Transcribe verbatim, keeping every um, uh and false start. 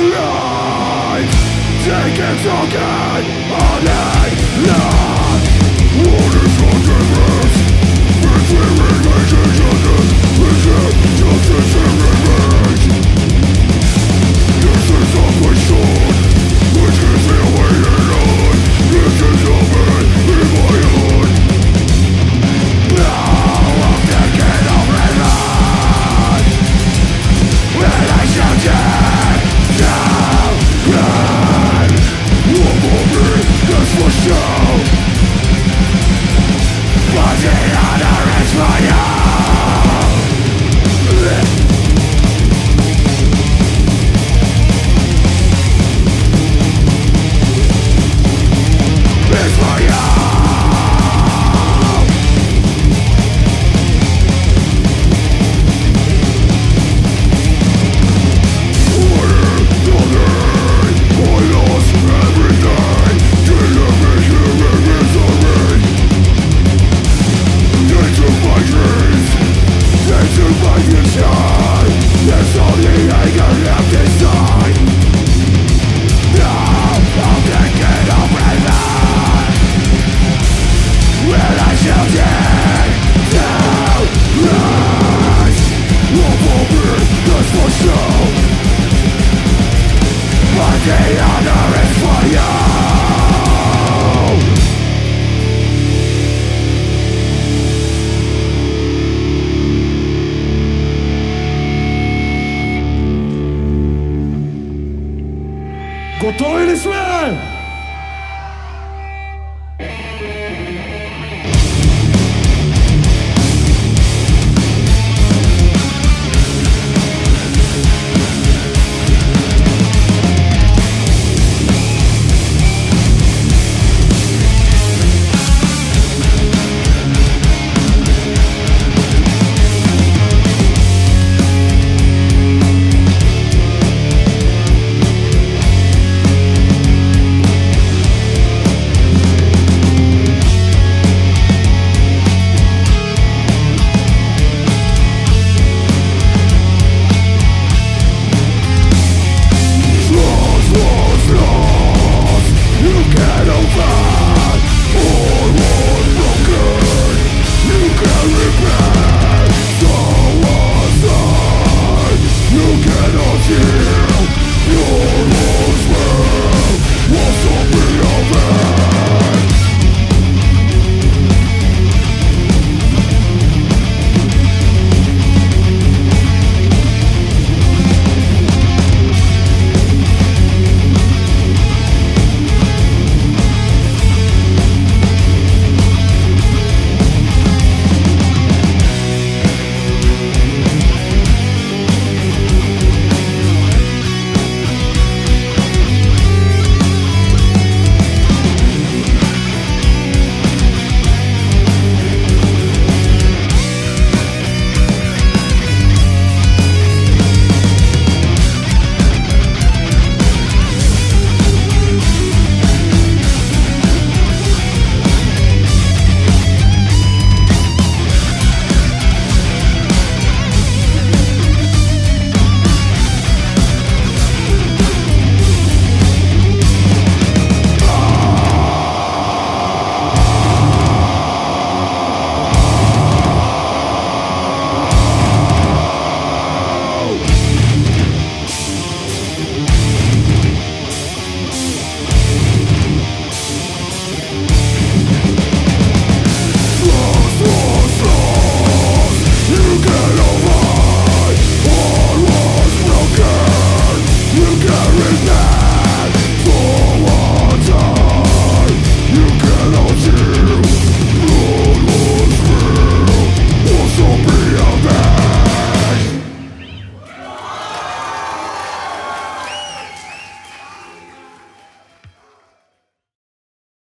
life. Take it again, all night long. What is your difference between relationships? Is it justice and revenge? This is a question which gives me away alone. This is a man in my own. Now I'm thinking of revenge. When I shout it down, run. One more me, that's for sure. But the other is for you. It's for you. Готови ли сме?